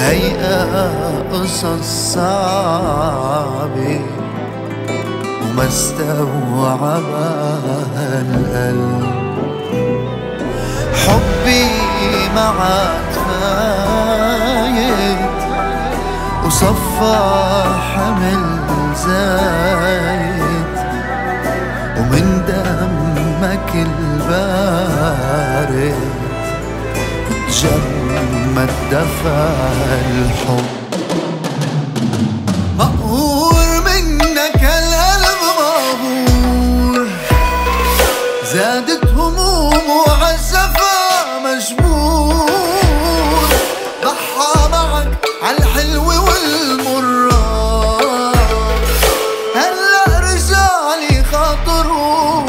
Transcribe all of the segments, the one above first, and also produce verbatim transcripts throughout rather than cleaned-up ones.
الهيئة قصص صعبة وما استوعبها القلب. حبي معك فايت وصفى حمل زايد، ومن دمك البارد جمد دفى الحب. مقهور منك القلب مقهور، زادت هموم وعالجفا مجبور، ضحى معك عالحلو والمرة، هلأ رجعلي خاطره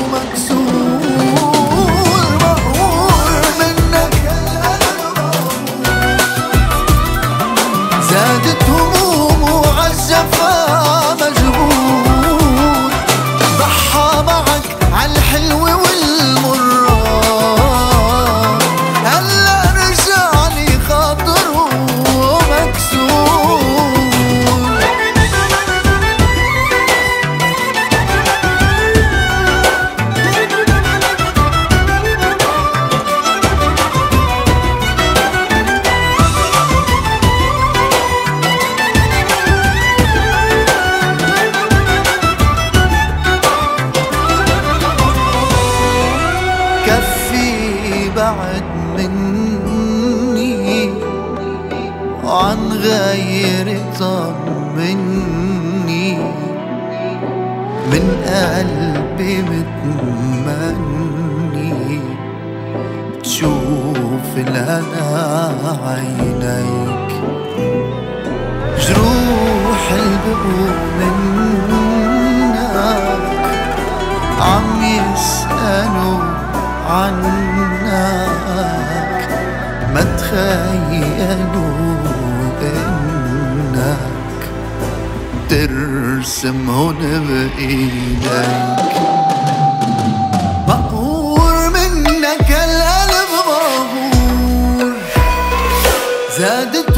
مكسور. مقهور منك القلب مقهور، زادت هموم وعالجفا مجبور، ضحى معك عالحلو والمرة، هلأ رجعلي خاطره مكسور. كفي بعد مني وعن غيري طمني، من قلبي متمني تشوف الهنا عينيك، جروح البقوا منك عم يسألوا عنك، ما تخيلوا انك ترسمهن بايديك. مقهور منك القلب مقهور، زادت